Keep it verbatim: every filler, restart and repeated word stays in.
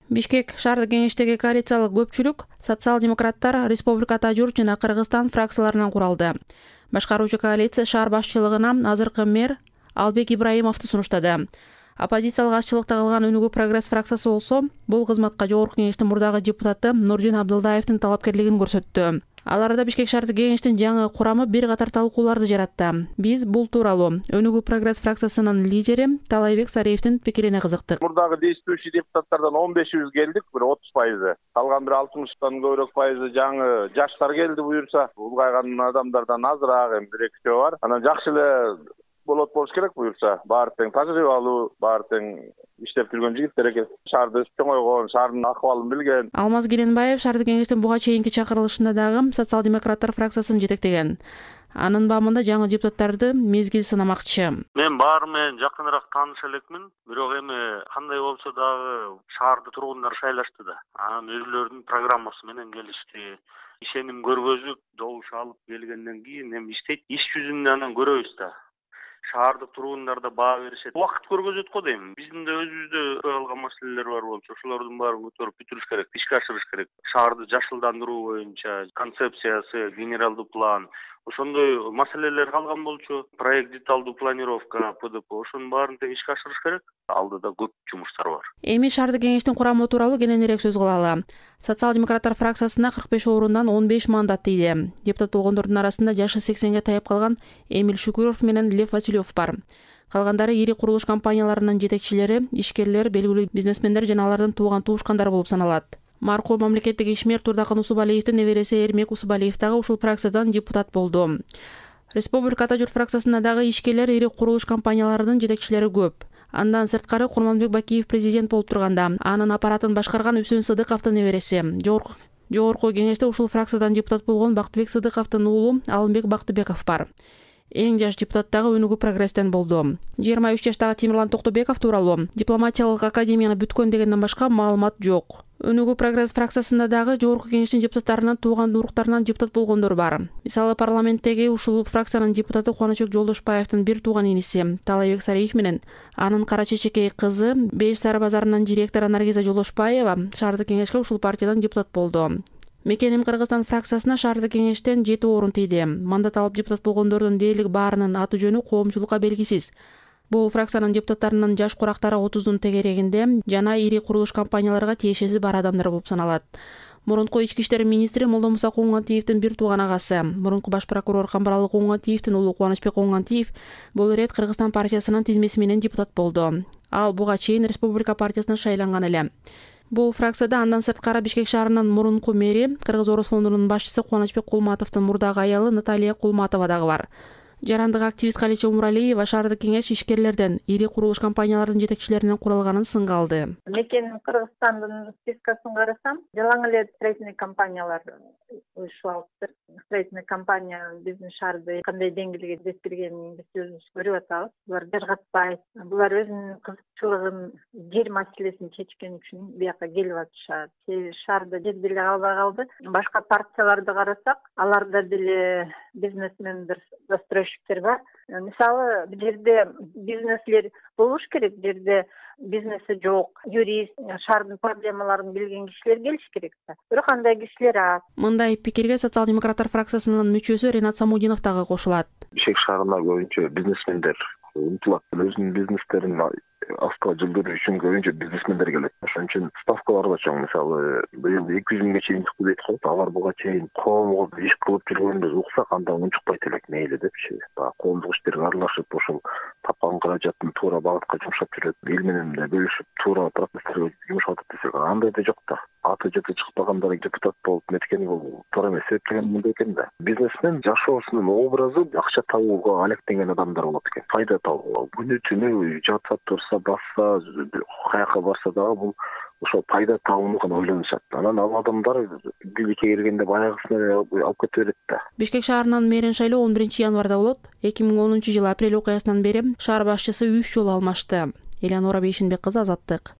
Бишкек шаардык кеңештеги коалициялык көпчүлүк социал-демократтар, Республика Тажур жана Кыргызстан фракцияларынан куралды. Башкаруучу коалиция шаар башчылыгына азыркы мэр Албек Ибраимовду сунуштады. Оппозициялык азчылыкта калган Өнүгүү Прогресс фракциясы болсо, бул кызматка жогорку кеңештин мурдагы депутаты Нурдин Абдылдаевдин талапкерлигин көрсөттү. Ал арада Бишкек шаардык кеңештин жаңы курамы бир катар талкууларды жаратты. Биз бул тууралуу Өнүгүү Прогресс фракциясынын лидери Талайбек Сариевдин пикирине кызыктык. Мурдагы действующий депутаттардан он бешибиз келдик, бир отуз пайызы. Калган бир алтымыштан көбүрөөк пайызы жаңы жаштар келди буюрса, улгайган адамдардан азыраак эми бир экөө бар. Анан жакшы эле болот болуш керек буюрса, баары тең тажрыйбалуу, баары тең иштеп жүргөн жигиттер экен. Шаарды чоңойгон, шаардын акыбалын билген. Алмаз Керенбаев шаардык кеңештин буга чейинки чакырылышында дагы социал-демократтар фракциясын жетектеген. Анын бамында жаңы депутаттарды мезгил сынамакчы. Мен баары менен жакыныраак тааныш элекмин, бирок эми кандай болсо дагы шаарды тургундар шайлашты да. Анан өзүлөрүнүн программасы менен келишти. Ишеним көргөзүп, добуш алып келгенден кийин эми иштейт. Иш жүзүндө анан көрөбүз да. Шаардык тургундар да баа беришет. Убакыт көргөзөт го дейм. Биздин да өзүбүздө алган маселелер бар болчу. Ошолордун баарын көтөрүп бүтүрүш керек, ишке ашырыш керек. Шаарды жашылдандыруу боюнча концепциясы, генералдуу план, ошондой маселелер калган болчу. Проект деталдуу планировка, П Д П, ошонун баарын тең ишке ашырыш керек. Алдыда көп жумуштар бар. Эми шаардык кеңештин курамы тууралуу кененирээк сөз кылалы. Социал-демократтар фракциясына кырк беш орундан он беш мандат тийди. Депутат болгондордун арасында жашы сексенге таяп калган Эмиль Шукуров менен Лев Василев бар. Калгандары ири курулуш компанияларынын жетекчилери, ишкерлер, белгилүү бизнесмендер жана алардын тууган туушкандары болуп саналат. Маркум мамлекеттик ишмер Турдакын Усубалиевдин небереси Эрмек Усубалиев дагы ушул фракциядан депутат болду. Республика Тажур фракциясында дагы ишкерлер, ири курулуш компанияларынын жетекчилери көп. Андан сырткары Курманбек Бакиев президент болуп турганда, анын аппаратын башкарган Үсөн Сыдыковдун небереси. Жогорку жогорку кеңеште ушул фракциядан депутат болгон Бактыбек Сыдыковдун уулу Алымбек Бактыбеков бар. Эң жаш депутат дагы Өнүгүү Прогресстен болду. жыйырма үч жаштагы Темирлан Токтобеков тууралуу дипломатиялык академияны бүткөн дегенден башка маалымат жок. Өнүгүү Прогресс фракциясында дагы жогорку кеңештин депутаттарынан тууган уруктарынан депутат болгондор бар. Мисалы парламенттеги ушул фракциянын депутаты Кубанычбек Жолдошбаевдин бир тууган иниси Талайбек Сариев менен анын кара чечекей кызы Беш Сары базарынын директору Наргиза Жолдошбаева шаардык кеңешке ушул партиядан депутат болду. Мекеним Кыргызстан фракциясына шаардык кеңештен жети орун тийди. Мандат алып депутат болгондордун дээрлик баарынын аты жөнү коомчулукка белгисиз. Бул фракциянын депутаттарынын жаш курактары отуздун тегерегинде жана ири курулуш компанияларга тиешеси бар адамдар болуп саналат. Мурунку ички иштер министри Молдомуса Куугантиевдин бир тууган агасы, мурунку баш прокурор Камбаралы Куугантиевдин уулу Кубанычбек Куугантиев бул ирет Кыргызстан партиясынын тизмеси менен депутат болду. Ал буга чейин Республика партиясына шайланган эле. Бул фракцияда андан сырткары Бишкек шаарынын мурунку мэри, Кыргыз Орус фондунун башчысы Кубанычбек Кулматовдун мурдагы аялы Наталья Кулматова дагы бар. Жарандык активист Калича Умуралиева шаардык кеңеш ишкерлерден, ири курулуш компаниялардын жетекчилеринен куралганын сынгалды. Мекеним Кыргызстандын спискасын карасам, жалаң эле строительный компаниялар уюштуруптур. Строительный компания биздин шаарды кандай деңгээлге жеткиргенин биз өзүбүз көрүп атабыз. Булар жыргатпайт. Булар өзүнүн кызыкчылыгын, жер маселесин чечкен үчүн бияка келип атышат. Шаарда жер деле калбай калды. Башка партияларды карасак, аларда деле бизнесмендер, застройщиктер бар. Мисалы, бул жерде бизнеслер болуш керек, бул жерде бизнеси жок, юрист, шаардын проблемаларын билген кишилер келиш керек да. Бирок андай кишилер аз. Мындай пикирге социал-демократтар фракциясынын мүчөсү Ренат Самудинов дагы кошулат. Бишкек шаарына көбүнчө бизнесмендер умтулат, өзүнүн бизнестерин астыга жылдыруу үчүн көбүнчө бизнесмендер келет. Ошон үчүн ставкалар да чоң. Мисалы, быйыл эки жүз миңге чейин чыкты дейт го. Алар буга чейин коомго иш кылып жүргөндү уксак, анда унчукпайт элек мейли депчи. Баягы коомдук иштерге аралашып, ошол тапкан каражатын туура багытка жумшап жүрөт. Эл менен да бөлүшүп, туура процесстерге жумшап атат десек, андай да жок да. Аты жөтү чыкпагандар депутат болуп неткени бул туура эмес экен мындай экен да. Бизнесмен жашоосунун образы акча табууга алектенген адамдар болот экен. Пайда табууга. Күнү түнү жатса турса, басса, каяка барса дагы бул ошол пайда табууну гана ойлонушат. Анан ал адамдар бийликке келгенде баягысына алып кете берет да. Бишкек шаарынын мэрин шайлоо он биринчи январда болот. эки миң онунчу жылы апрель окуясынан бери шаар башчысы үч жолу алмашты. Элеонора Бейшинбек кызы, Азаттык.